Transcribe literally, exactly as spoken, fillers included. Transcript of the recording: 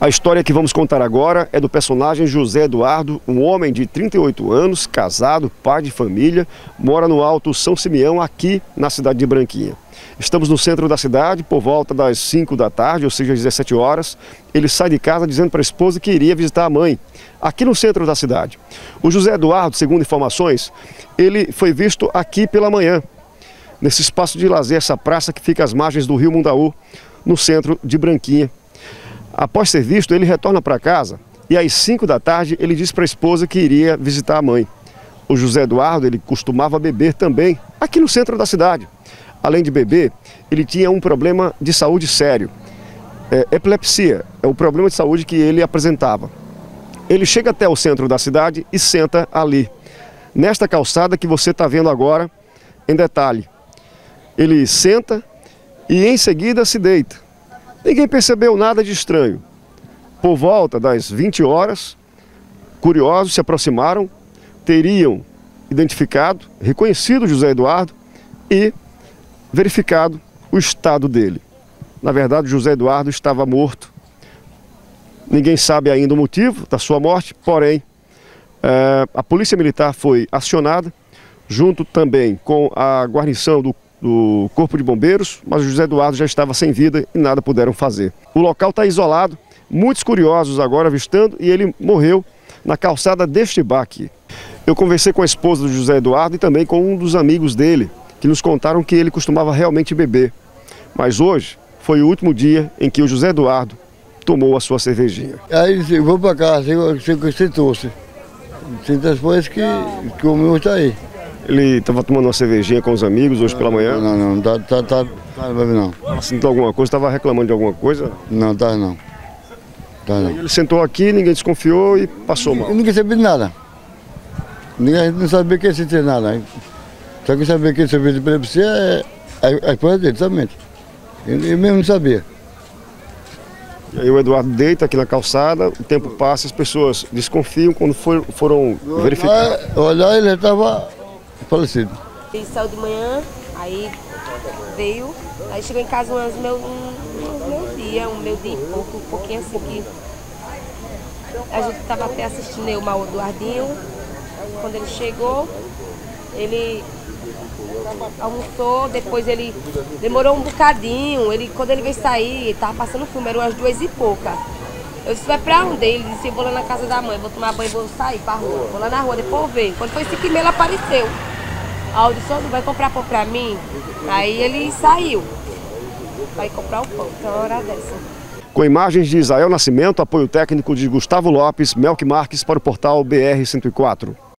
A história que vamos contar agora é do personagem José Eduardo, um homem de trinta e oito anos, casado, pai de família, mora no Alto São Simeão, aqui na cidade de Branquinha. Estamos no centro da cidade, por volta das cinco da tarde, ou seja, às dezessete horas. Ele sai de casa dizendo para a esposa que iria visitar a mãe, aqui no centro da cidade. O José Eduardo, segundo informações, ele foi visto aqui pela manhã, nesse espaço de lazer, essa praça que fica às margens do rio Mundaú, no centro de Branquinha. Após ser visto, ele retorna para casa e às cinco da tarde ele disse para a esposa que iria visitar a mãe. O José Eduardo, ele costumava beber também, aqui no centro da cidade. Além de beber, ele tinha um problema de saúde sério. É, epilepsia é o problema de saúde que ele apresentava. Ele chega até o centro da cidade e senta ali, nesta calçada que você está vendo agora em detalhe. Ele senta e em seguida se deita. Ninguém percebeu nada de estranho. Por volta das vinte horas, curiosos se aproximaram, teriam identificado, reconhecido José Eduardo e verificado o estado dele. Na verdade, José Eduardo estava morto. Ninguém sabe ainda o motivo da sua morte, porém, é, a Polícia Militar foi acionada, junto também com a guarnição do do Corpo de Bombeiros, mas o José Eduardo já estava sem vida e nada puderam fazer. O local está isolado, muitos curiosos agora avistando, e ele morreu na calçada deste bar aqui. Eu conversei com a esposa do José Eduardo e também com um dos amigos dele, que nos contaram que ele costumava realmente beber. Mas hoje foi o último dia em que o José Eduardo tomou a sua cervejinha. Aí eu vou para casa, sentou-se. Sentou depois que, que o meu está aí. Ele estava tomando uma cervejinha com os amigos hoje pela manhã? Não, não, não, tá, tá, tá, tá, não. Sentou alguma coisa? Estava reclamando de alguma coisa? Não, tá não. Tá não. Ele sentou aqui, ninguém desconfiou e passou mal? Ninguém sabia de nada. Ninguém não sabia que ele sentia nada. Só que sabia que ele sabia de epilepsia é a esposa dele, somente. Ele mesmo não sabia. E aí o Eduardo deita aqui na calçada, o tempo passa, as pessoas desconfiam quando for, foram verificar. Olhar, ele estava falecido. Ele saiu de manhã, aí veio, aí chegou em casa umas meu, um, um meu dia, um meu dia e pouco, um pouquinho assim que a gente estava até assistindo eu, o Eduardinho. Quando ele chegou, ele almoçou, depois ele demorou um bocadinho, ele, quando ele veio sair, ele tava passando filme, eram umas duas e pouca. Eu disse, vai pra onde? Ele disse, eu vou lá na casa da mãe, vou tomar banho e vou sair pra rua. Vou lá na rua, depois eu vejo. Quando foi cinco e meia, ele apareceu. Aí eu disse, vai comprar pão pra mim? Aí ele saiu, vai comprar o pão, então é hora dessa. Com imagens de Isael Nascimento, apoio técnico de Gustavo Lopes, Melk Marques para o portal B R cento e quatro.